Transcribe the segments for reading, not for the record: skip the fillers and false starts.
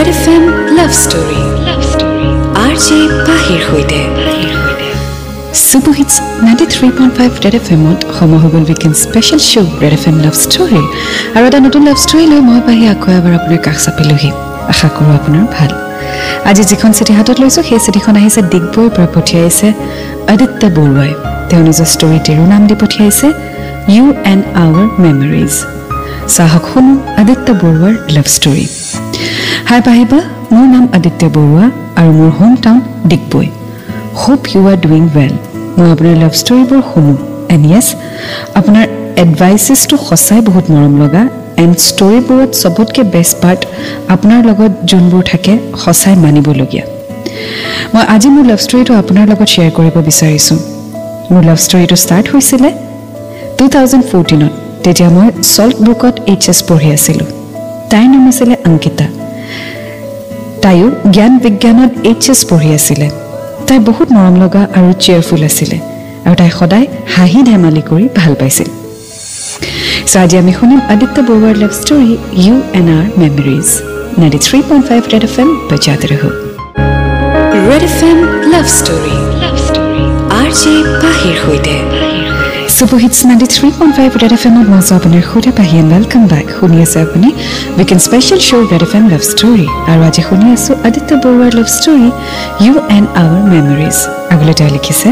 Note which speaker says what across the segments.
Speaker 1: Red FM Love Story. RJ Pahir hoite. Super Hits 93.5 Red FM সমহবল weekend special show Red FM Love Story. আৰু এটা নতুন love story লৈ মই পাহি আকৌ এবাৰ আপোনাৰ কাষ চাপিলোহি। আশা কৰোঁ আপোনাৰ ভাল। আজি যিখন চিঠি হাতত লৈছো সেই চিঠিখন আহিছে দিগবৈৰ পৰা পঠিয়াইছে আদিত্য বৰুৱাই। তেওঁ নিজৰ ষ্টৰীটিৰ নাম দি পঠিয়াইছে You and Our Memories. সাহক শুনো আদিত্য বৰুৱাৰ লাভ ষ্টৰী। হাই পাহিবা, মোৰ নাম আদিত্য বৰুৱা আৰু মোৰ home town Digboi. Hope you are doing well. মই আপোনাৰ লাভ ষ্টৰীবোৰ শুনো এণ্ড য়েছ, আপোনাৰ এডভাইচেছটো সঁচাই বহুত মৰম লগা এণ্ড ষ্টৰীবোৰত চবতকৈ বেষ্ট পাৰ্ট আপোনাৰ লগত যোনবোৰ থাকে সঁচাই মানিবলগীয়া। মই আজি মোৰ লাভ ষ্টৰীটো আপোনাৰ লগত শ্বেয়াৰ কৰিব বিচাৰিছোঁ। মোৰ লাভ ষ্টৰীটো ষ্টাৰ্ট হৈছিলে 2014ত। তেতিয়া মই চল্ট বুকত HS পঢ়ি আছিলোঁ। তাইৰ নাম আছিলে অংকিতা। তাইও জ্ঞান বিজ্ঞানত HS পঢ়ি আছিলে। তাই বহুত মৰম লগা আৰু চেয়াৰফুল আছিলে আৰু তাই সদায় হাঁহি ধেমালি কৰি ভাল পাইছিল। চ' আজি আমি শুনিম আদিত্য বৰুৱাৰ love story You and Our Memories 93.5 Red FM বজাতে ৰহো। Red FM Love Story RJ Pahir hoite। Super Hits 93.5 Red FM মই আপোনাৰ খুদা পাহি এণ্ড ৱেলকাম বেক। শুনি আছে আপুনি weekend special show' Red FM love story আৰু আজি শুনি আছোঁ আদিত্য বৰুৱাৰ love story You and Our Memories। আগলৈ তাই লিখিছে,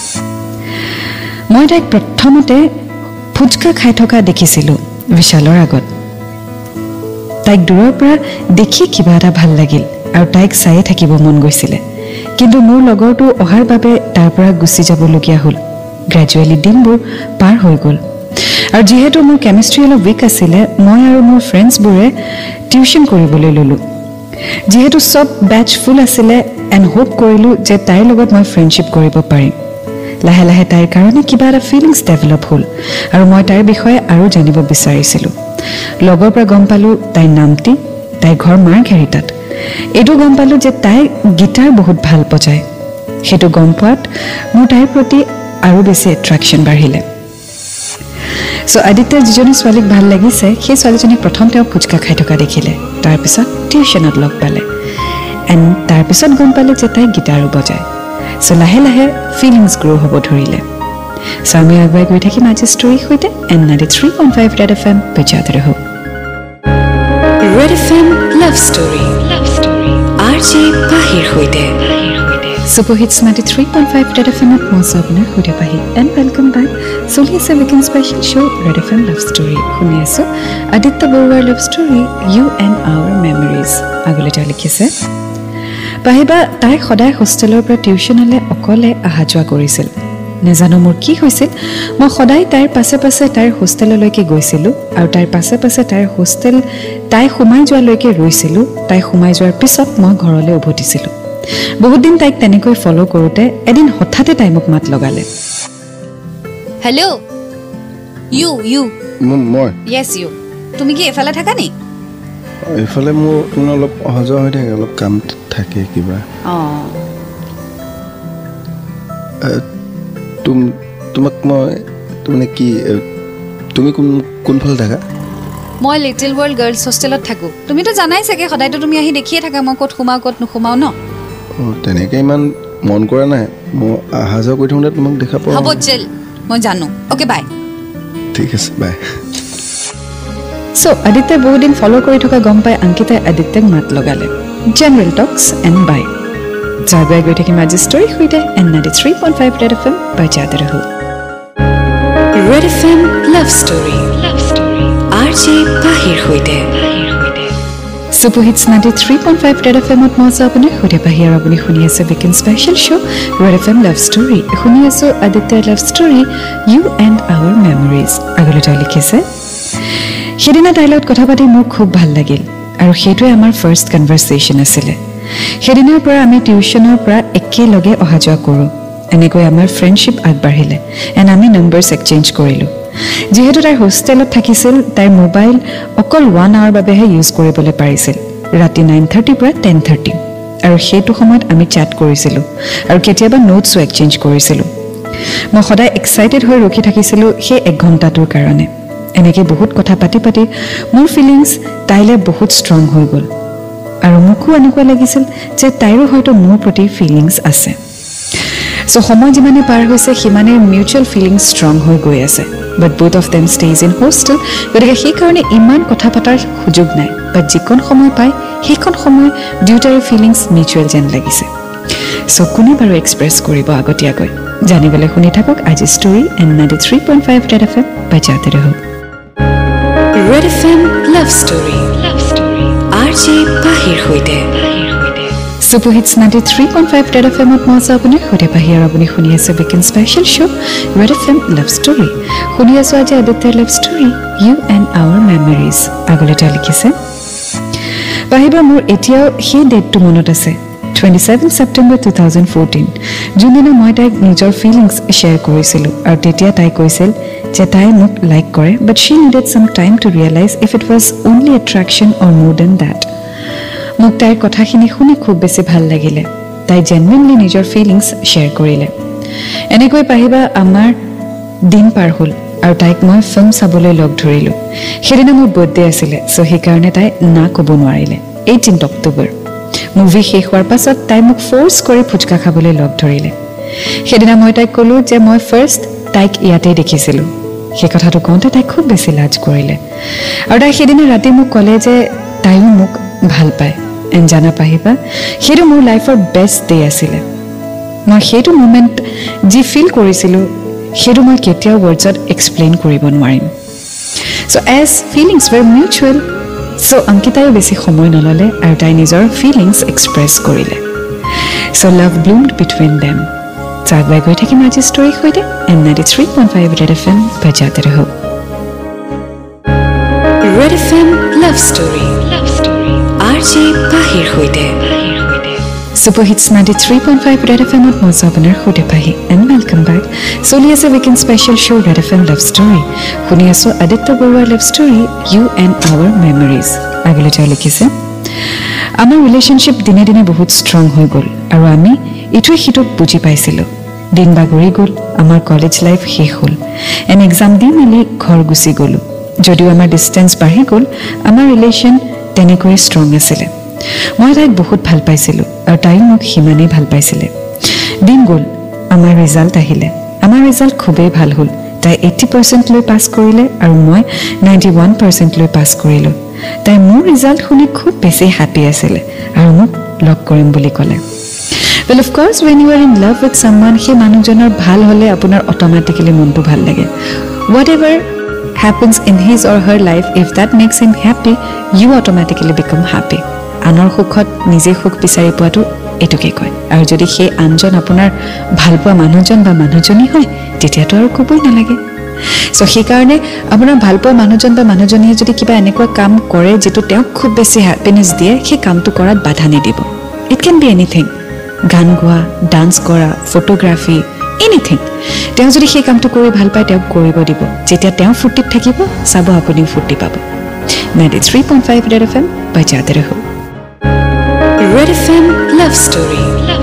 Speaker 1: মই তাইক প্ৰথমতে ফুচকা খাই থকা দেখিছিলোঁ বিশালৰ আগত। তাইক দূৰৰ পৰা দেখি কিবা এটা ভাল লাগিল আৰু তাইক চায়ে থাকিব মন গৈছিলে, কিন্তু মোৰ লগৰটো অহাৰ বাবে তাৰ পৰা গুচি যাবলগীয়া হ'ল। গ্ৰেজুৱেলি দিনবোৰ পাৰ হৈ গ'ল আৰু যিহেতু মোৰ কেমিষ্ট্ৰি অলপ উইক আছিলে, মই আৰু মোৰ ফ্ৰেণ্ডছবোৰে টিউশ্যন কৰিবলৈ ল'লোঁ। যিহেতু চব বেটছ ফুল আছিলে এণ্ড হোপ কৰিলোঁ যে তাইৰ লগত মই ফ্ৰেণ্ডশ্বিপ কৰিব পাৰিম। লাহে লাহে তাইৰ কাৰণে কিবা এটা ফিলিংছ ডেভেলপ হ'ল আৰু মই তাইৰ বিষয়ে আৰু জানিব বিচাৰিছিলোঁ। লগৰ পৰা গম পালোঁ তাইৰ নামটি, তাইৰ ঘৰ মাৰ্ঘেৰিটাত। এইটো গম পালোঁ যে তাই গীটাৰ বহুত ভাল বজায়। সেইটো গম পোৱাত মোৰ তাইৰ প্ৰতি আৰু বেছি এট্ৰেকশ্যন বাঢ়িলে। চ' আদিত্যৰ যিজনী ছোৱালীক ভাল লাগিছে সেই ছোৱালীজনীক প্ৰথম তেওঁ ফুচকা খাই থকা দেখিলে, তাৰপিছত টিউশ্যনত লগ পালে এণ্ড তাৰপিছত গম পালে যে তাই গীটাৰো বজায়। চ' লাহে লাহে ফিলিংছ গ্ৰ' হ'ব ধৰিলে। চ' আমি আগুৱাই গৈ থাকিম আজি ষ্টৰীৰ সৈতে এণ্ড 93.5 Red FM বজাতে ৰহো। Red FM Love Story RJ Pahir hoite। Super Hits 93.5 Red FM মই আপোনাৰ খুদা পাহি এণ্ড ৱেলকাম বেক। চলি আছে weekend special show' Red FM love story. শুনি আছোঁ আদিত্য বৰুৱাৰ love story You and Our Memories। আগলৈ তাই লিখিছে, পাহিবা তাই সদায় হোষ্টেলৰ পৰা টিউশ্যনলৈ অকলে অহা যোৱা কৰিছিল। নেজানো মোৰ কি হৈছিল, মই সদায় তাইৰ পাছে পাছে তাইৰ হোষ্টেললৈকে গৈছিলোঁ আৰু তাইৰ পাছে পাছে তাইৰ হোষ্টেল তাই সোমাই যোৱালৈকে ৰৈছিলোঁ। তাই সোমাই যোৱাৰ পিছত মই ঘৰলৈ উভতিছিলোঁ। বহুত দিন তাইক তেনেকৈ ফ'ল' কৰোঁতে এদিন হঠাতে তাই মোক মাত লগালে।
Speaker 2: হেল্ল' ইউ
Speaker 3: মই
Speaker 2: য়েছ ইউ, তুমি কি এফালে থাকা নি?
Speaker 3: এইফালে মোৰ অলপ অহা যোৱা হৈ থাকে, অলপ কাম থাকে কিবা। তোমাক মই মানে কি, তুমি কোনফালে থাকা?
Speaker 2: মই লিটিল ৱৰ্ল্ড গাৰ্লছ হোষ্টেলত থাকোঁ। তুমিতো জানাই চাগে, সদায়তো তুমি আহি দেখিয়ে থাকা মই ক'ত সোমাওঁ ক'ত নোসোমাওঁ ন।
Speaker 3: তেনেকৈ ইমান মন কৰা নাই, মই অহা যোৱা কৰি থাকোঁতে তোমাক দেখা পাওঁ।
Speaker 2: হ'ব চিল, মই জানো। Okay bye.
Speaker 3: ঠিক আছে, বাই।
Speaker 1: চ' আদিত্যই বহুত দিন ফ'ল' কৰি থকা গম পাই অংকিতাই আদিত্যক মাত লগালে। জেনেৰেল টক্স এণ্ড বাই। যাগুৱাই গৈ থাকিম আজি ষ্টৰীৰ সৈতে এণ্ড 93.5 Red FM বজাতে ৰহো। Red FM Love Story RJ Pahir hoite। Super Hits 93.5 Red FM মই আপোনাৰ খুদা পাহি আৰু আপুনি শুনি আছে weekend special show' Red FM love story. শুনি আছোঁ আদিত্যৰ love story You and Our Memories। আগলৈ তাই লিখিছে, সেইদিনা তাইৰ লগত কথা পাতি মোৰ খুব ভাল লাগিল আৰু সেইটোৱে আমাৰ ফাৰ্ষ্ট কনভাৰ্চেশ্যন আছিলে। সেইদিনাৰ পৰা আমি টিউশ্যনৰ পৰা একেলগে অহা যোৱা কৰোঁ। এনেকৈ আমাৰ ফ্ৰেণ্ডশ্বিপ আগবাঢ়িলে এণ্ড আমি নম্বৰছ এক্সচেঞ্জ কৰিলোঁ। যিহেতু তাইৰ হোষ্টেলত থাকিছিল, তাইৰ মোবাইল অকল 1 hour বাবেহে ইউজ কৰিবলৈ পাৰিছিল, ৰাতি 9:30 পৰা 10:30। আৰু সেইটো সময়ত আমি চেট কৰিছিলোঁ আৰু কেতিয়াবা নোটছো এক্সচেঞ্জ কৰিছিলোঁ। মই সদায় এক্সাইটেড হৈ ৰখি থাকিছিলোঁ সেই 1 ঘণ্টাটোৰ কাৰণে। এনেকৈ বহুত কথা পাতি পাতি মোৰ ফিলিংছ তাইলৈ বহুত ষ্ট্ৰং হৈ গ'ল। আৰু মোকো এনেকুৱা লাগিছিল যে তাইৰো হয়তো মোৰ প্ৰতি ফিলিংছ আছে সো সময় যিমানে পাৰ হৈছে সিমানে মিউচুৱেল ফিলিংছ ষ্ট্ৰং হৈ গৈ আছে but both of them stay in hostel গতিকে সেইকাৰণে ইমান কথা পতাৰ সুযোগ নাই বাট যিকণ সময় পায় সেইকণ সময় দুয়োটাৰে ফিলিংছ মিউচুৱেল যেন লাগিছে সো কোনে বাৰু এক্সপ্ৰেছ কৰিব আগতীয়াকৈ জানিবলৈ শুনি থাকক আজি ষ্টৰী এণ্ড 93.5 ৰেড FM বাজাতে ৰহ red FM love story RJ Pahir হৈতে Super Hits 93.5 Red FM at Mosa Apune Hode Pahir Apune Khuni ase weekend special show Red FM Love Story Khuni aso aji Aditya Love Story You and Our Memories Agole ta likhise Pahiba mur etiao he date to monot ase 27 September 2014 Junina moi taik nijor feelings share korisilu aru tetia tai koisil je tai muk like kore but she needed some time to realize if it was only attraction or more than that মোক তাইৰ কথাখিনি শুনি খুব বেছি ভাল লাগিলে তাই genuinely নিজৰ ফিলিংছ শ্বেয়াৰ কৰিলে এনেকৈ পাহিবা আমাৰ দিন পাৰ হ'ল আৰু তাইক মই ফিল্ম চাবলৈ লগ ধৰিলোঁ সেইদিনা মোৰ বাৰ্থডে আছিলে সো সেইকাৰণে তাই না ক'ব নোৱাৰিলে 18 অক্টোবৰ মুভি শেষ হোৱাৰ পাছত তাই মোক ফ'ৰ্চ কৰি ফুচকা খাবলৈ লগ ধৰিলে সেইদিনা মই তাইক ক'লোঁ যে মই ফাৰ্ষ্ট তাইক ইয়াতে দেখিছিলোঁ সেই কথাটো কওঁতে তাই খুব বেছি লাজ কৰিলে আৰু তাই সেইদিনা ৰাতি মোক ক'লে যে তাইও মোক ভাল পায় এণ্ড জানা পাহিবা সেইটো মোৰ লাইফৰ বেষ্ট ডে আছিলে মই সেইটো মোমেণ্ট যি ফিল কৰিছিলোঁ সেইটো মই কেতিয়াও ৱৰ্ডছত এক্সপ্লেইন কৰিব নোৱাৰিম so' as feelings were mutual so' অংকিতায়ো বেছি সময় নল'লে আৰু তাই নিজৰ ফিলিংছ এক্সপ্ৰেছ কৰিলে চ' লাভ ব্লুমড বিটুইন দেম চ' আগুৱাই গৈ থাকিম আজি ষ্টৰীৰ সৈতে এণ্ড 93.5 ৰেড FM বাজাতে ৰহ red FM love story RJ Pahir Hoite Super Hits 93.5 Red FM at Mosa Apune Hode Pahi and welcome back Soli as a weekend special show Red FM Love Story Khuni aso Aditya Borwa Love Story You and Our Memories Agole ta likhise Amar relationship dine dine bahut strong hoi gol aru ami itue hitok buji paisilo din bagori gol amar college life he hol an exam di meli ghor gusi golu jodio amar distance bahi gol amar relation তেনেকৈ strong আছিলে মই তাইক বহুত ভাল পাইছিলোঁ আৰু তাইও মোক সিমানেই ভাল পাইছিলে দিন গ'ল আমাৰ ৰিজাল্ট আহিলে আমাৰ ৰিজাল্ট খুবেই ভাল হ'ল তাই 80% লৈ পাছ কৰিলে আৰু মই 91% লৈ পাছ কৰিলোঁ তাই মোৰ ৰিজাল্ট শুনি খুব বেছি হেপী আছিলে আৰু মোক লগ কৰিম বুলি ক'লে Well, of course, when you are in love with someone, he মানুহজনৰ ভাল হ'লে আপোনাৰ অটোমেটিক্যালি মনটো ভাল লাগে whatever happens in his or her life if that makes him happy you automatically become happy আনৰ সুখত নিজে সুখ বিচাৰি পোৱাটো এটুকে কয় আৰু যদি সেই আনজন আপোনাৰ ভালপোৱা মানুহজন বা মানুহজনী হয় তেতিয়াতো আৰু ক'বই নালাগে সো সেই কাৰণে আপোনাৰ ভালপোৱা মানুহজন বা মানুহজনীয়ে যদি কিবা এনেকুৱা কাম কৰে যেটো তেওঁক খুব বেছি হ্যাপিনেছ দিয়ে সেই কামটো কৰাত বাধা নিদিব ইট ক্যান বি এনিথিং গান গোৱা ডান্স কৰা ফটোগ্ৰাফি এনিথিং তেওঁ যদি সেই কামটো কৰি ভাল পায় তেওঁক কৰিব দিব যেতিয়া তেওঁ ফুৰ্তিত থাকিব চাব আপুনি ফুৰ্তি পাব 93.5 ৰেড FM বাজাতে ৰহ red FM love story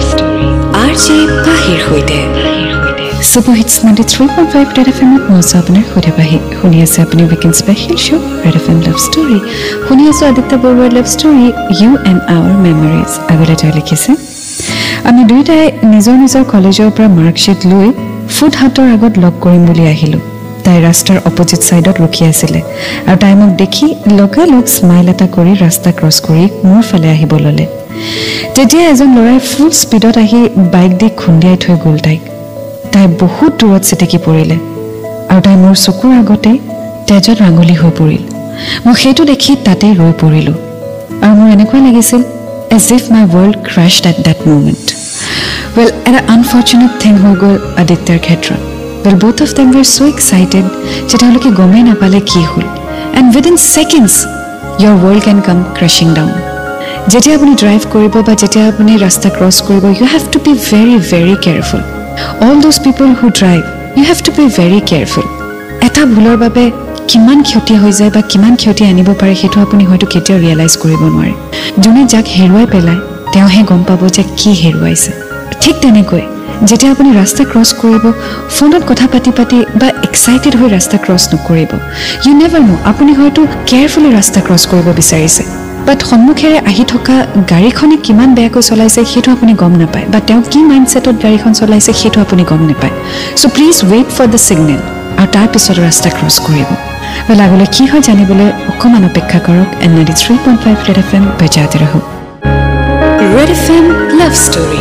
Speaker 1: RJ Pahir হৈতে Super Hits 93.5 red FM Mosa Apune Hode Pahi শুনি আছে আপুনি weekend special show red FM Love Story শুনি আছে Aditya Borwa Love Story You and Our Memories আগলে ta লিখিছে আমি দুইটাই নিজৰ নিজৰ কলেজৰ পৰা মাৰ্কশিট লৈ ফুড হাটৰ আগত লগ কৰিম বুলি আহিলো তাই ৰাস্তাৰ অপোজিট সাইডত ৰখি আছিল আৰু তাই মোক দেখি লগালগ স্মাইল এটা কৰি ৰাস্তা ক্ৰছ কৰি মোৰ ফালে আহিব ললে তেতিয়া এজন লৰাই ফুল স্পিডত আহি বাইক দি খুন্দিয়াই থৈ গ'ল তাই বহুত দূৰত চিটিকি পৰিলে আৰু তাই মোৰ চকুৰ আগতে তেজত ৰাঙলি হৈ পৰিল মই সেইটো দেখি তাতে ৰৈ পৰিলো আৰু মোৰ এনেকুৱা লাগিছিল as if my world crashed at that moment well an unfortunate thing হৈ গ'ল আদিত্যৰ ক্ষেত্ৰত well both of them were so excited যে তেওঁলোকে গমেই নাপালে কি হ'ল and within seconds your world can come crashing down যেতিয়া আপুনি ড্ৰাইভ কৰিব বা যেতিয়া আপুনি ৰাস্তা ক্ৰছ কৰিব you have to be very very careful all those people who drive you have to be very careful এটা ভুলৰ বাবে কিমান ক্ষতি হৈ যায় বা কিমান ক্ষতি আনিব পাৰে হেতু আপুনি হয়তো কেতিয়াও ৰিয়েলাইজ কৰিব নোৱাৰে যোনে যাক হেৰুৱাই পেলাই তেওঁহে গম পাব যে কি হেৰুৱাইছে ঠিক তেনেকৈ যেতিয়া আপুনি ৰাস্তা ক্ৰছ কৰিব ফোনত কথা পাতি বা এক্সাইটেড হৈ ৰাস্তা ক্ৰছ নকৰিব ইউ নেভাৰ নো আপুনি হয়তো কেয়াৰফুলি ৰাস্তা ক্ৰছ কৰিব বিচাৰিছে বাট সন্মুখেৰে আহি থকা গাড়ীখনে কিমান বেয়াকৈ চলাইছে সেইটো আপুনি গম নাপায় বা তেওঁ কি মাইণ্ডছেটত গাড়ীখন চলাইছে সেইটো আপুনি গম নাপায় so' please wait for the signal আৰু তাৰপিছত ৰাস্তা ক্ৰছ কৰিব ৱেল আগলৈ কি হয় জানিবলৈ অকণমান অপেক্ষা কৰক এণ্ড 93.5 ৰেড FM বজাতে ৰহক red FM love story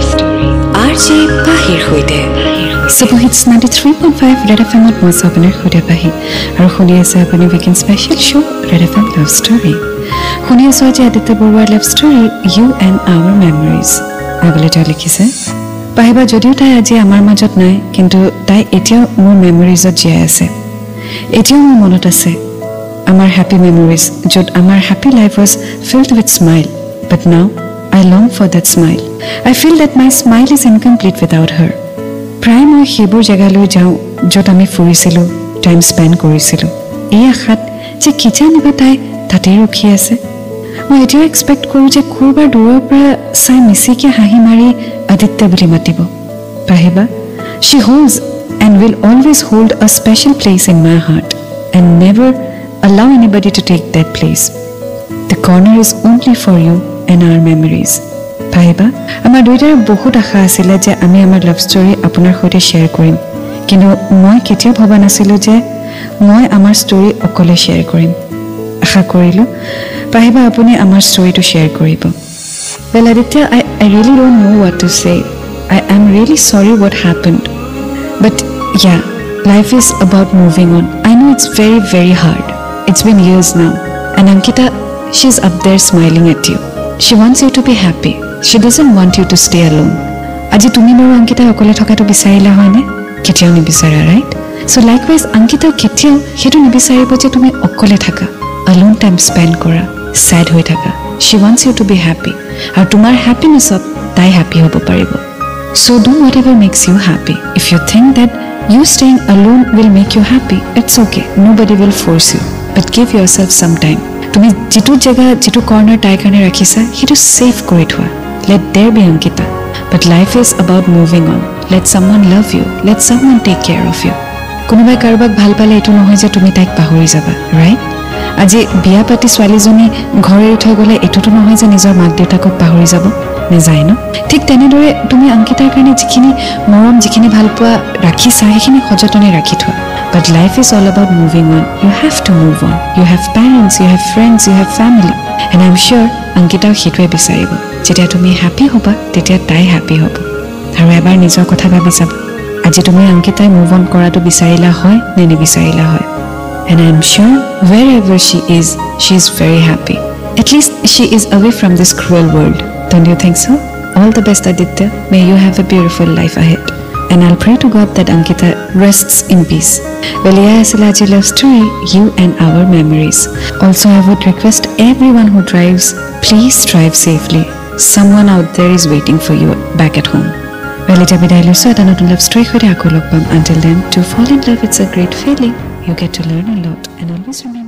Speaker 1: RJ Pahir সৈতে Superhits 93.5 Red FM at মই আপোনাৰ সৈতে পাহি আৰু শুনি আছে আপুনি weekend special show' Red FM love story শুনি আছোঁ আজি আদিত্য বৰুৱাৰ love story you and our memories আগলৈ তেওঁ লিখিছে পাহিবা যদিও তাই আজি আমাৰ মাজত নাই কিন্তু তাই এতিয়াও মোৰ মেমৰিজত জীয়াই আছে এতিয়াও মোৰ মনত আছে আমাৰ হেপী মেমৰিজ য'ত আমাৰ happy life was filled with smile but now I long for that smile. I feel that my smile is incomplete without her. প্ৰায় মই সেইবোৰ জেগালৈ যাওঁ য'ত আমি ফুৰিছিলোঁ টাইম স্পেণ্ড কৰিছিলোঁ এই আশাত যে কিজানিবা তাই তাতেই ৰখি আছে মই এতিয়াও এক্সপেক্ট কৰোঁ যে ক'ৰবাৰ দূৰৰ পৰা চাই মিচিকে হাঁহি মাৰি আদিত্য বুলি মাতিব পাহিবা she holds and will always hold a special place in my heart and never allow anybody to take that place. The corner is only for you and our memories. পাহিবা আমাৰ দুয়োটাৰে বহুত আশা আছিলে যে আমি আমাৰ লাভ ষ্টৰী আপোনাৰ সৈতে শ্বেয়াৰ কৰিম কিন্তু মই কেতিয়াও ভবা নাছিলোঁ যে মই আমাৰ ষ্টৰী অকলে শ্বেয়াৰ কৰিম আশা কৰিলোঁ পাহিবা আপুনি আমাৰ ষ্টৰীটো শ্বেয়াৰ কৰিব Well Aditya, I really don't know what to say. I am really sorry what happened. But yeah, life is about moving on. I know it's very, very hard. It's been years now. And Ankita, she's up there smiling at you. She wants you to be happy. She doesn't want you to stay alone. আজি তুমি বাৰু অংকিতা অকলে থকাটো বিচাৰিলা হয়নে কেতিয়াও নিবিচাৰা right so' লাইকৱাইজ অংকিতাও কেতিয়াও সেইটো নিবিচাৰিব যে তুমি অকলে থাকা alone time spend কৰা sad হৈ থাকা she wants you to be happy আৰু তোমাৰ হ্যাপিনেছত তাই হ্যাপি হ'ব পাৰিব so do whatever makes you happy if you think that you staying alone will make you happy it's okay nobody will force you but give yourself some time তুমি যেটো জায়গা যেটো কৰ্নাৰ তাই কাৰণে ৰাখিছা সেইটো সেফ কৰি থোৱা let there be Ankita but life is about moving on let someone love you let someone take care of you কোনোবাই কাৰোবাক ভাল পালে এটো নহয় যে তুমি তাইক পাহৰি যাবা ৰাইট আজি বিয়া পাতি ছোৱালীজনী ঘৰে এৰি থৈ গ'লে এটোটো নহয় যে নিজৰ মাক দেউতাকক পাহৰি যাব নেযায় ন ঠিক তেনেদৰে তুমি অংকিতাৰ কাৰণে যিখিনি মৰম যিখিনি ভাল পোৱা ৰাখিছা সেইখিনি সযতনে ৰাখি থোৱা but life is all about moving on you have to move on you have parents you have friends you have family and I'm sure অংকিতাও সেইটোৱে বিচাৰিব যেতিয়া তুমি হ্যাপি হ'বা তেতিয়া তাই হ্যাপি হ'ব আৰু এবাৰ নিজৰ কথা ভাবি চাবা আজি তুমি অংকিতাই মুভ অন কৰাটো বিচাৰিলা হয় নে নিবিচাৰিলা হয় and I'm sure wherever she is very happy at least she is away from this cruel world don't you think so all the best Aditya may you have a beautiful life ahead and I'll pray to God that Ankita rests in peace well yeah Silaji love story you and our memories also I would request everyone who drives please drive safely someone out there is waiting for you back at home well এটা বিদায় লৈছো এটা নতুন love story সৈতে আকৌ লগ পাম until then to fall in love it's a great feeling you get to learn a lot and always remember